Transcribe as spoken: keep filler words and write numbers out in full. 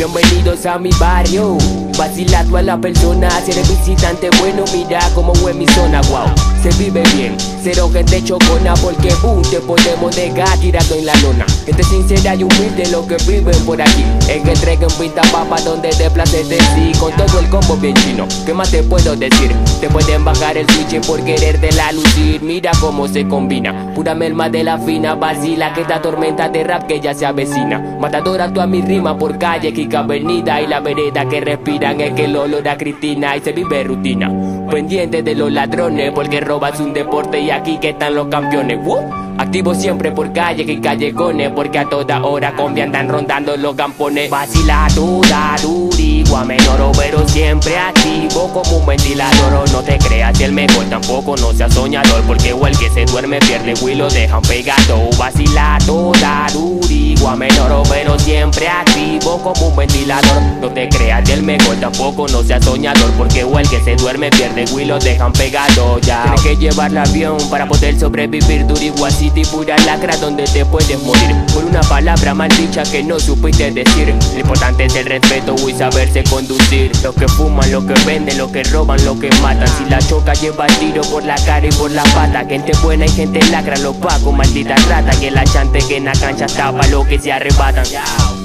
bienvenidos a mi barrio. Vacila tú a la persona, si eres visitante bueno, mira como es mi zona, wow. Se vive bien, cero gente chocona, porque boom, te podemos dejar tirado en la lona. Gente sincera y humilde los que viven por aquí, en que entreguen pinta papa donde te place de sí. Con todo el combo bien chino, ¿qué más te puedo decir? Te pueden bajar el switch por quererte la lucir. Mira cómo se combina, pura merma de la fina. Vacila que esta tormenta de rap que ya se avecina. Matadora toda mi rima por calle, Kika Avenida y la vereda que respiran es que el olor a Cristina y se vive rutina. Pendiente de los ladrones porque robas un deporte y aquí que están los campeones. ¡Woo! Activo siempre por calle y callejones, porque a toda hora combi andan rondando los campones. Vacila toda durigua menor, pero siempre activo como un ventilador. No te creas el mejor, tampoco no seas soñador, porque igual que se duerme pierde y lo dejan pegado. Vacila toda durigua menor, pero siempre activo como un ventilador. No te creas el mejor, tampoco no seas soñador, porque igual que se duerme pierde y lo dejan pegado. Ya tienes que llevar el avión para poder sobrevivir. Durigua City, pura lacra donde te puedes morir por una palabra mal dicha que no supiste decir. Lo importante es el respeto y saberse conducir. Los que fuman, los que venden, los que roban, los que matan. Si la choca lleva el tiro por la cara y por la pata. Gente buena y gente lacra, los pacos, maldita rata. Que la chante que en la cancha tapa lo que se arrebatan.